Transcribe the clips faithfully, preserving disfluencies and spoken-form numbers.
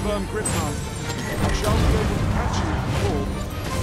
firm grip, Master. I shan't be able to catch you if you fall.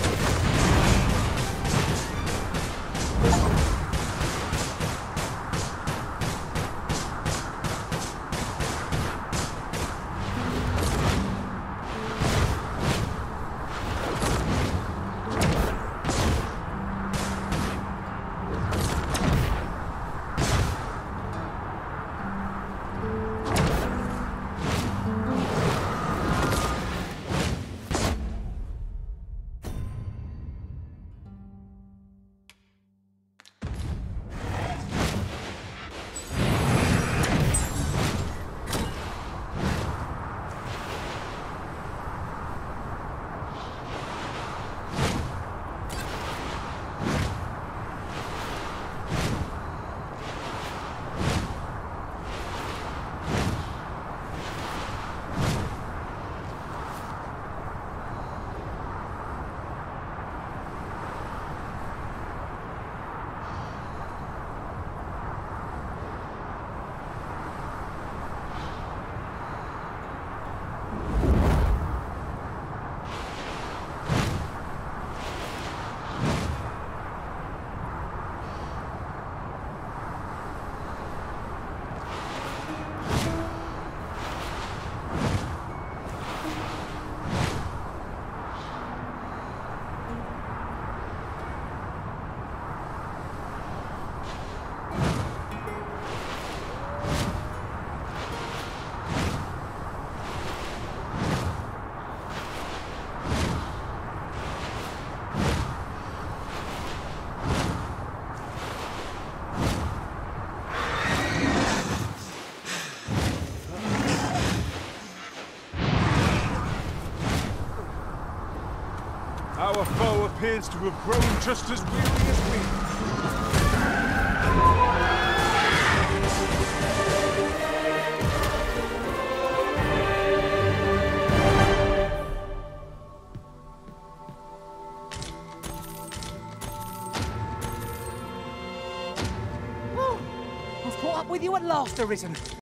Our foe appears to have grown just as weary as we. Oh, I've caught up with you at last, Arisen.